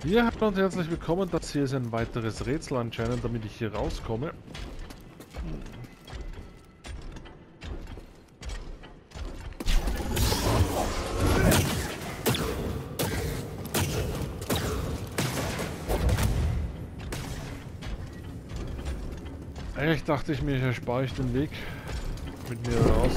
Ja, hallo und herzlich willkommen. Das hier ist ein weiteres Rätsel anscheinend, damit ich hier rauskomme. Eigentlich dachte ich mir, hier spare ich den Weg mit mir raus.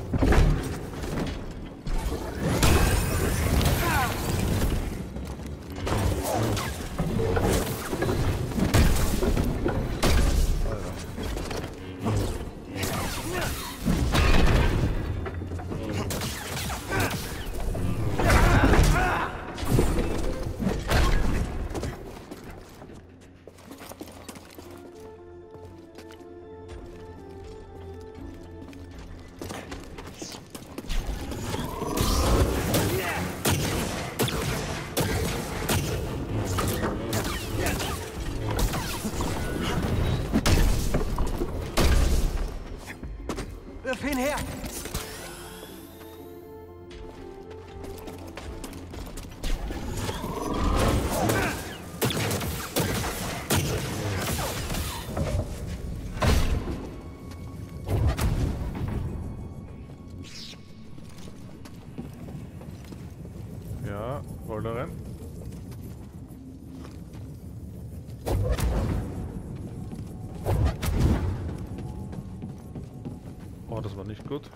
Wirf ihn her! Ja, roll da rein. Oh, das war nicht gut.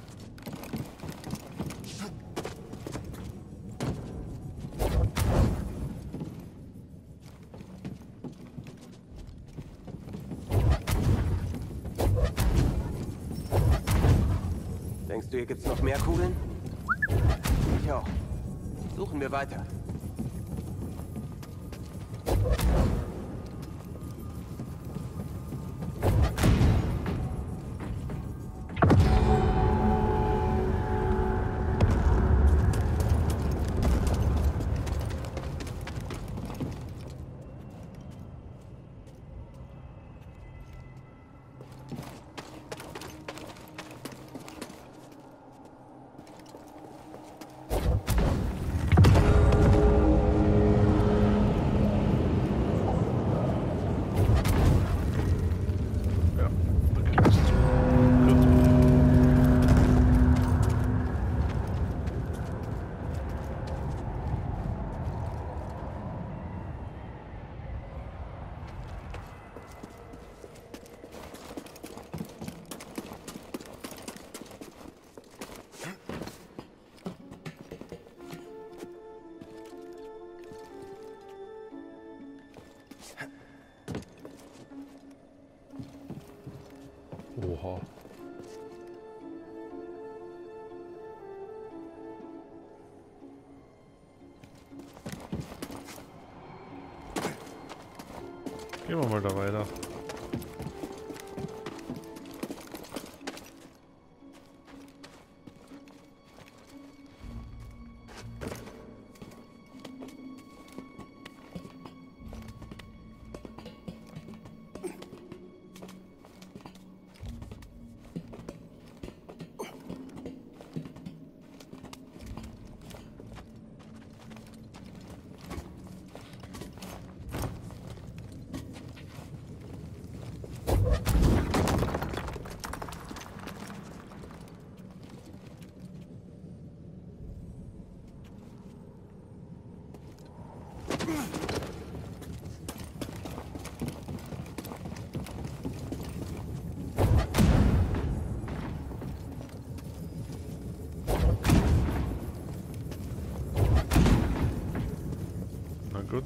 Denkst du, hier gibt's noch mehr Kugeln? Ich auch. Suchen wir weiter. Ja, okay, das ist gut. Oha. Gehen wir mal da weiter. Na gut.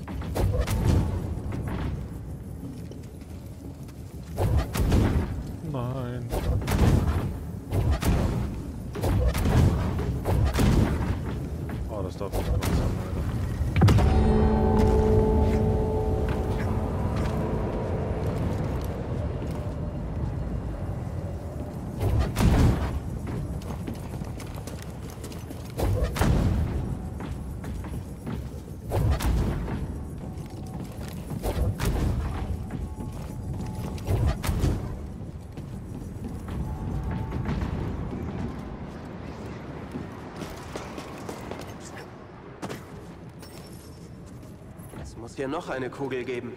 Nein. Oh, das darf nicht gut sein, Alter. Muss hier noch eine Kugel geben.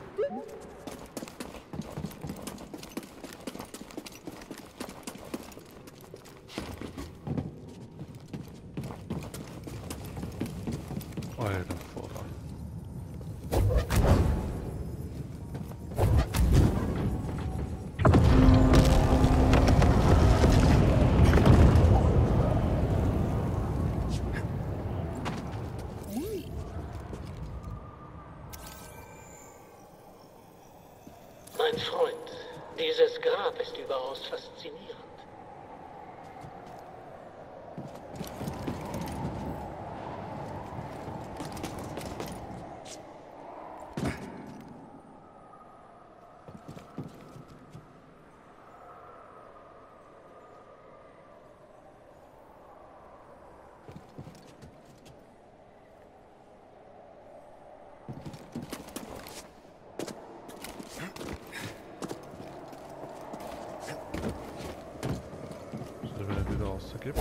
Alter Vater. Mein Freund, dieses Grab ist überaus faszinierend. Wieder auszugibt.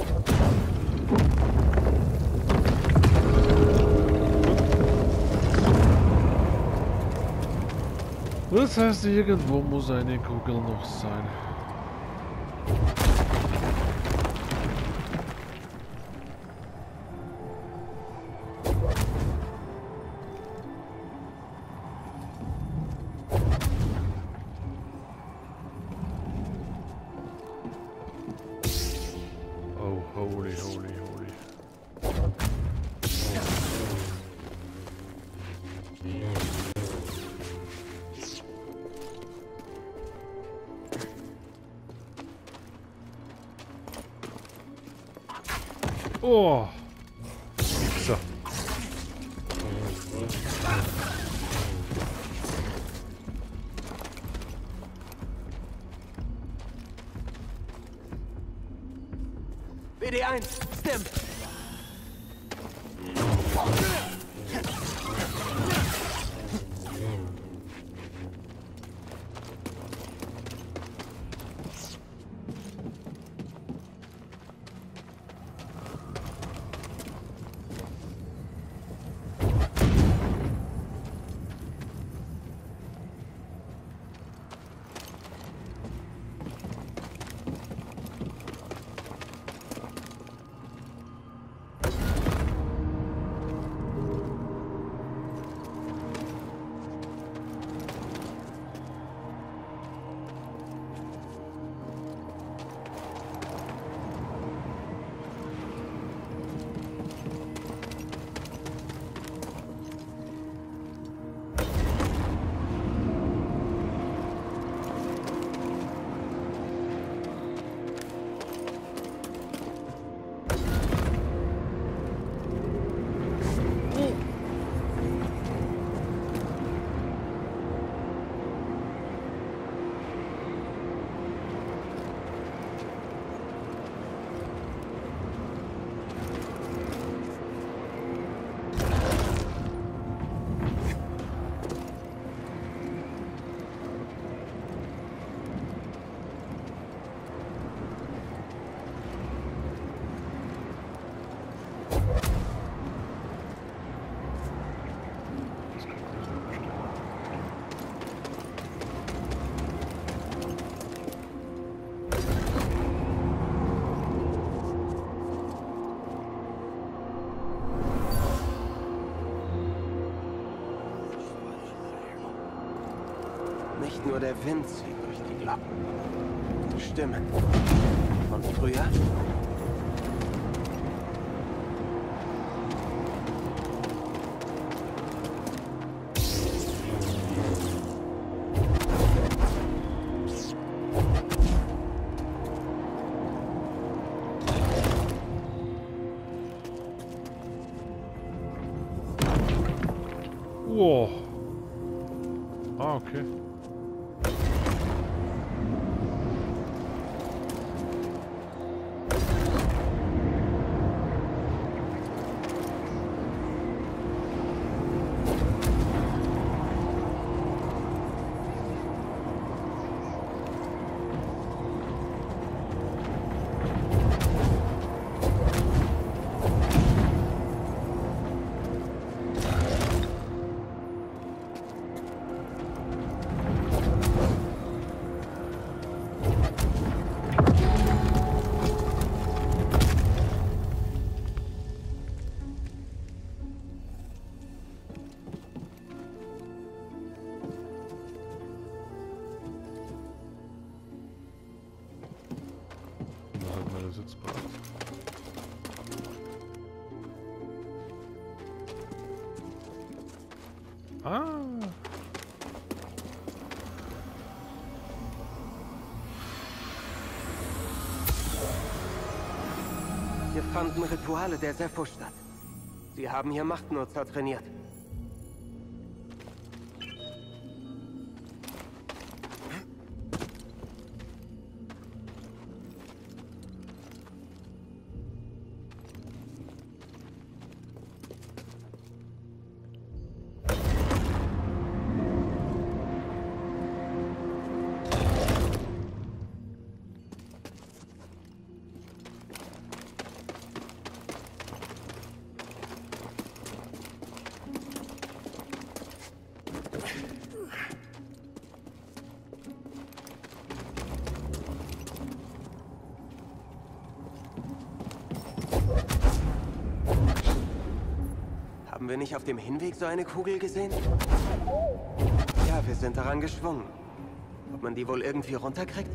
Das heißt, irgendwo muss eine Kugel noch sein. Oh, holy. Oh. So. BD1, Stim. Nicht nur der Wind zieht durch die Glocken. Stimmen. Von früher? Wow. Ah, okay. Ah. Hier fanden Rituale der Zepho statt. Sie haben hier Machtnutzer trainiert. Haben wir nicht auf dem Hinweg so eine Kugel gesehen? Ja, wir sind daran geschwungen. Ob man die wohl irgendwie runterkriegt?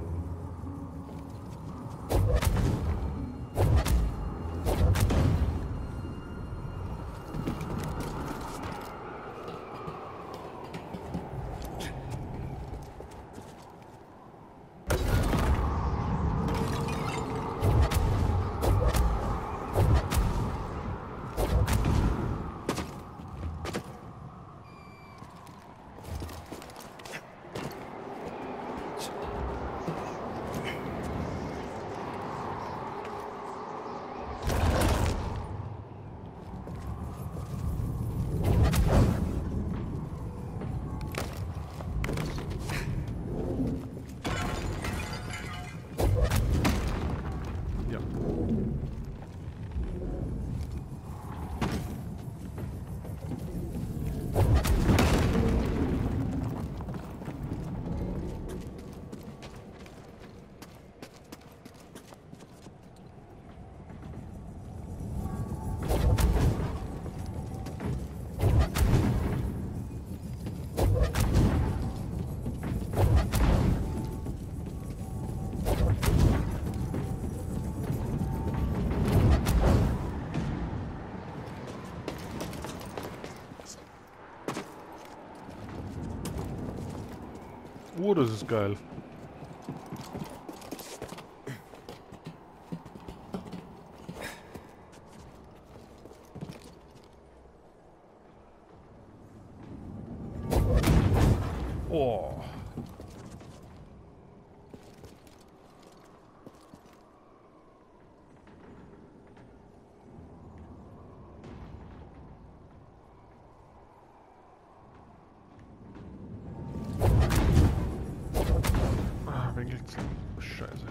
Oh, das ist geil. Oh. Scheiße.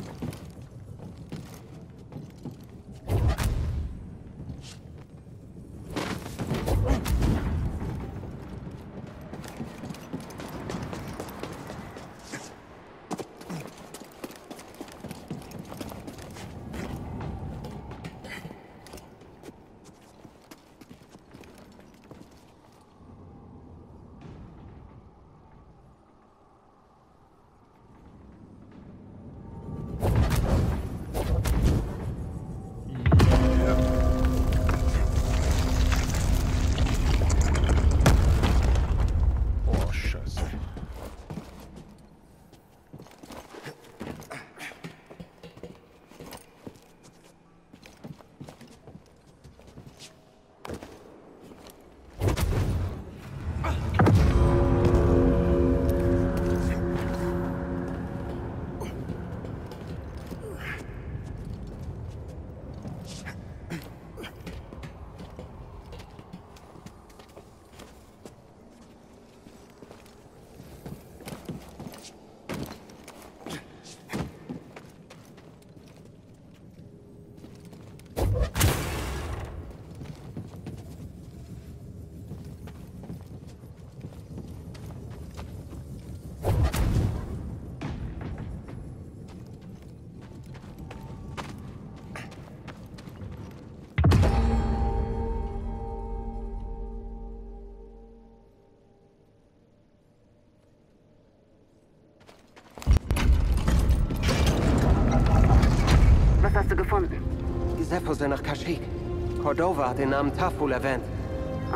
Hast du gefunden? Die Zepho sind nach Kashyyyk. Cordova hat den Namen Taful erwähnt.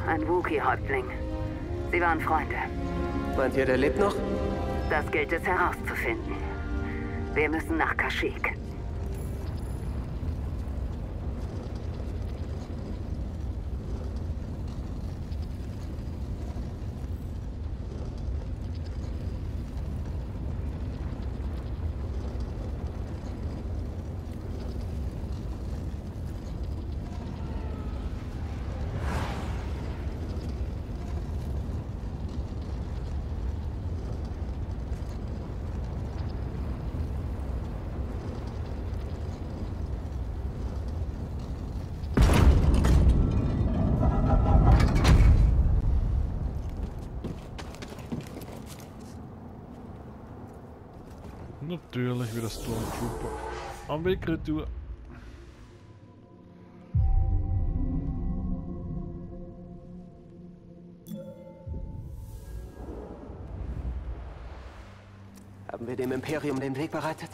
ein Wookiee-Häuptling. Sie waren Freunde. Meint ihr, der lebt noch? Das gilt es herauszufinden. Wir müssen nach Kashyyyk. Natürlich wieder Stormtrooper. Am Weg retour. Haben wir dem Imperium den Weg bereitet?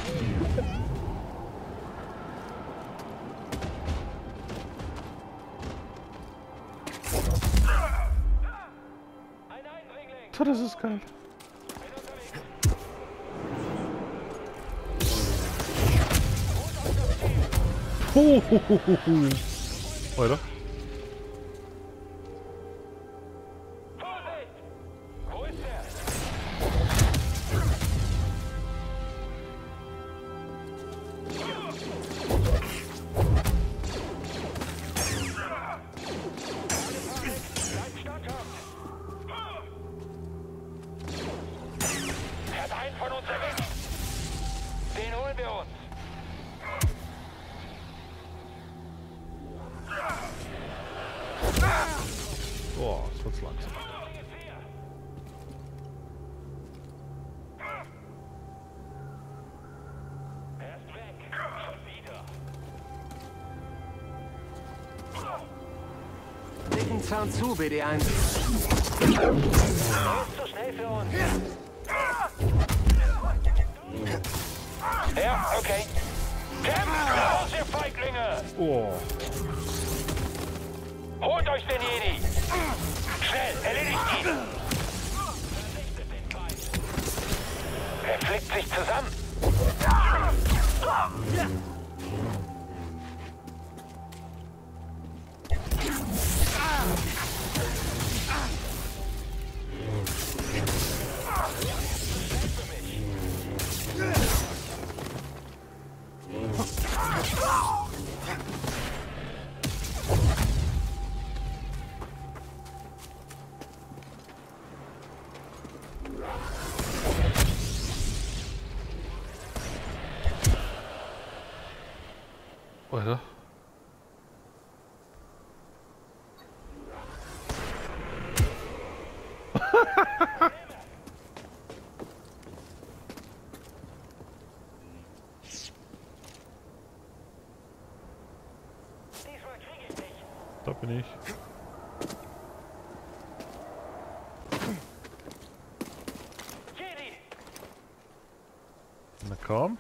Das ist geil. Weiter. Wo ist er? Bleib standhaft! Er hat einen von uns erwischt! Den holen wir uns! Boah, das wird's langsam. Er ist weg. Schon wieder. Dicken Zaun zu, BD1. Er ist zu schnell für uns. Ja, okay. Kämpft raus, ihr Feiglinge! Oh. Holt euch den Jedi! Schnell, erledigt ihn! Er flickt sich zusammen! Weiter. Da bin ich. Na komm.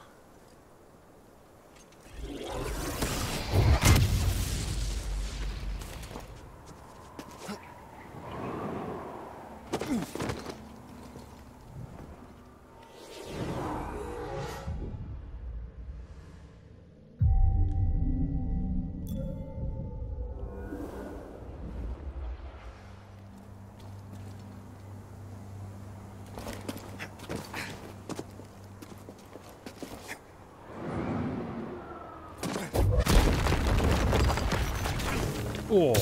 Oh.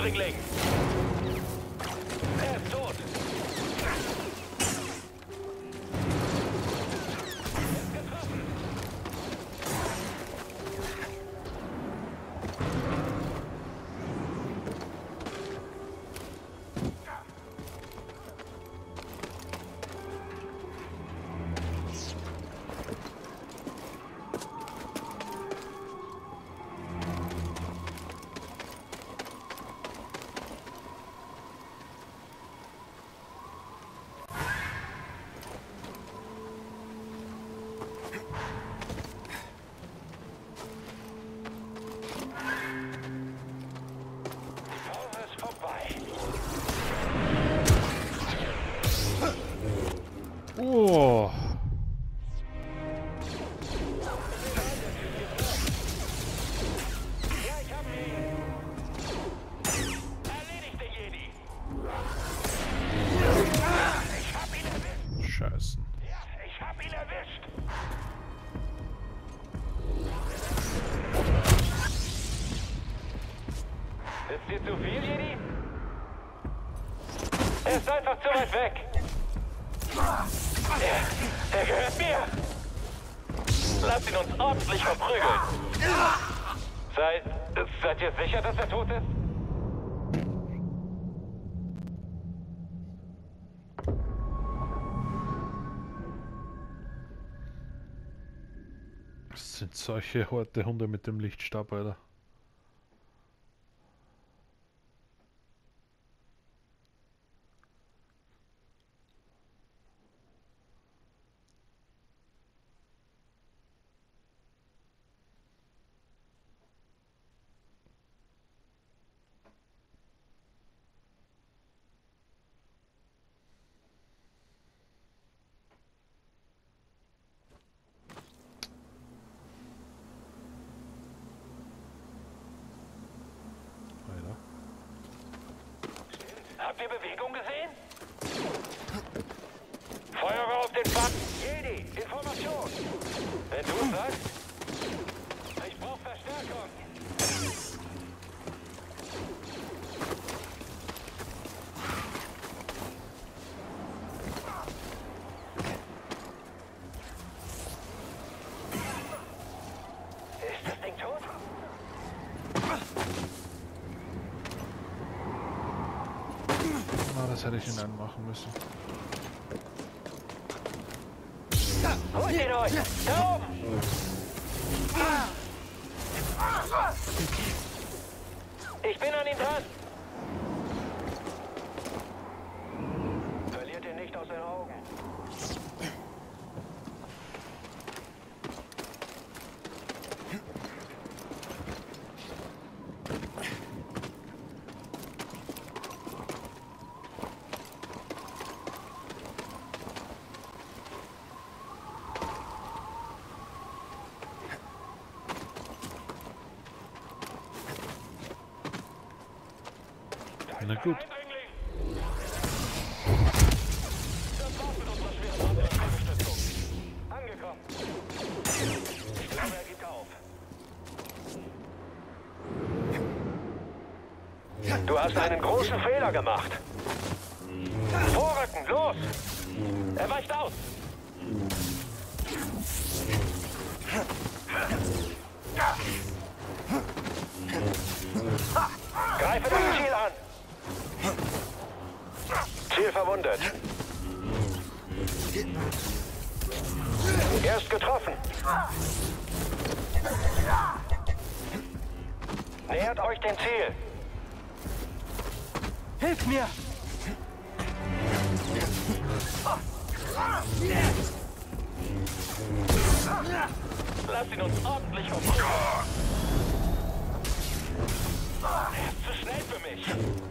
Eindringling! Er ist tot! Oh. Ja, ich hab ihn! Erledigt den Jedi! Ich hab ihn erwischt! Scheiße. Ja, ich hab ihn erwischt! Ist dir zu viel, Jedi? Er ist einfach zu weit weg! Er gehört mir! Lasst ihn uns ordentlich verprügeln! Seid ihr sicher, dass er tot ist? Das sind solche harte Hunde mit dem Lichtstab, Alter. Habt ihr Bewegung gesehen? Feuer auf den Pfad! Jedi, Information! Wenn du es sagst, ich brauche Verstärkung! Ist das Ding tot? Ah, das hätte ich ihn anmachen müssen. Holt ihn euch! Da oben! Ich bin an ihm dran! Verliert ihn nicht aus den Augen. Na gut. Das war's mit unserer schweren Unterstützung. Angekommen. Ich glaube, er gibt auf. Du hast einen großen Fehler gemacht. Vorrücken, los! Er weicht aus! Greife das Ziel an! Ziel verwundet. Er ist getroffen. Nähert euch dem Ziel. Hilf mir! Lasst ihn uns ordentlich verprügeln. Er ist zu schnell für mich.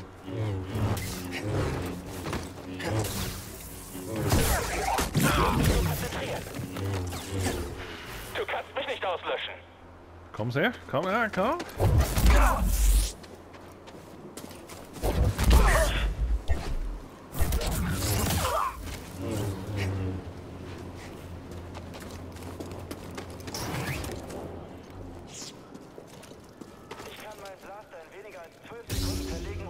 Konzentriert. Du kannst mich nicht auslöschen. Komm her, komm her, komm. Ich kann meinen Blaster in weniger als 12 Sekunden verlegen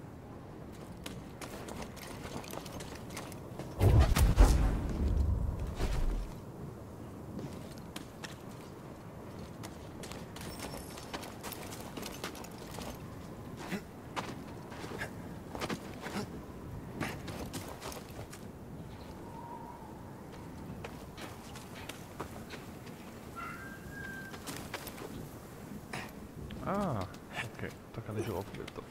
Kann ich aufblättern.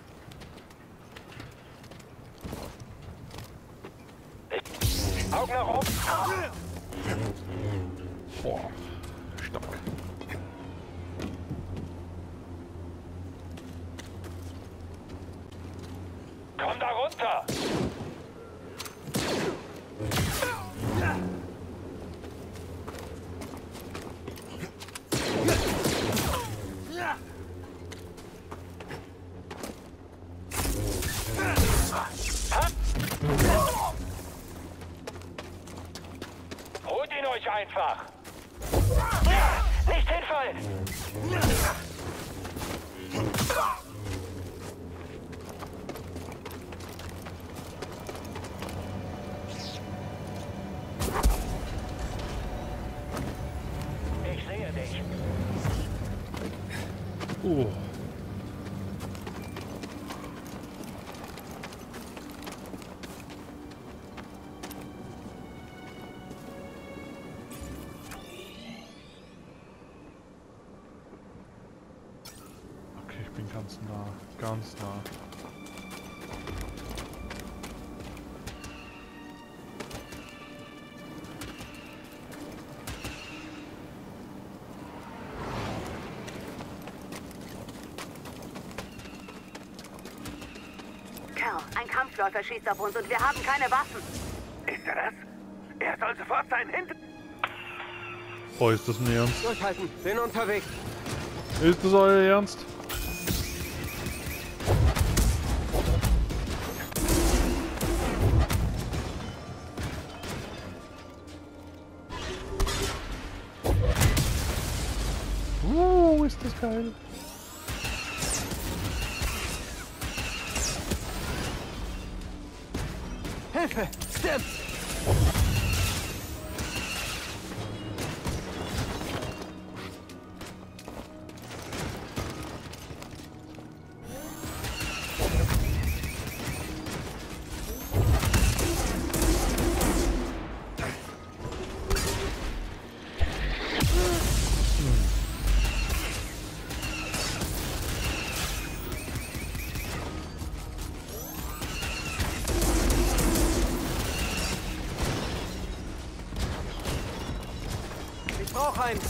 Augen nach oben. Boah, stark. Komm da runter. Holt ihn euch einfach. Nicht hinfallen. Ich sehe dich. Oh. Okay, ich bin ganz nah, ganz nah. Kerl, ein Kampfläufer schießt auf uns und wir haben keine Waffen. Ist er das? Er soll sofort sein Hinter... Oh, ist das ein Ernst? Durchhalten, bin unterwegs. Ist das euer Ernst? Ist das geil. Hilfe! Stimmt! Ich brauche einen.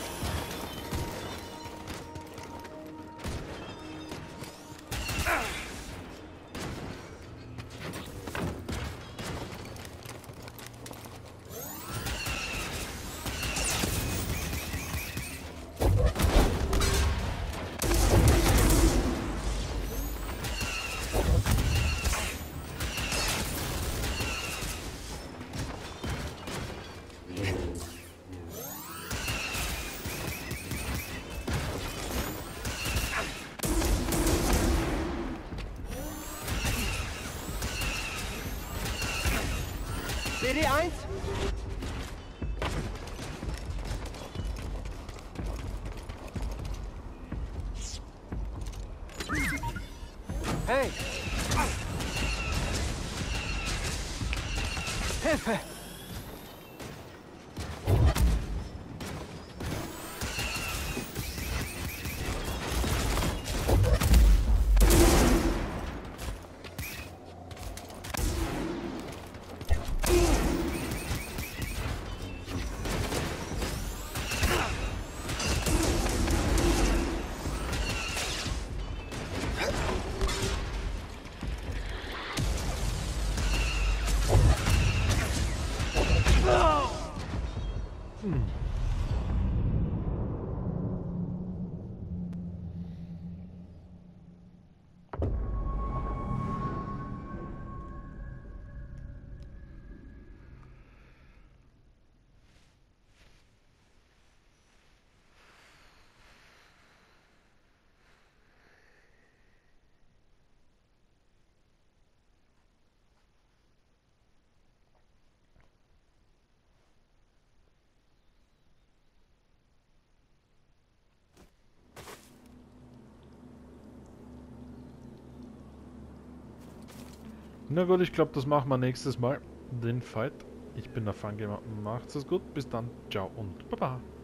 CD1? Hey! Hilfe! Na gut, ich glaube, das machen wir nächstes Mal. Den Fight. Ich bin der Fangamer. Macht's es gut. Bis dann. Ciao und Baba.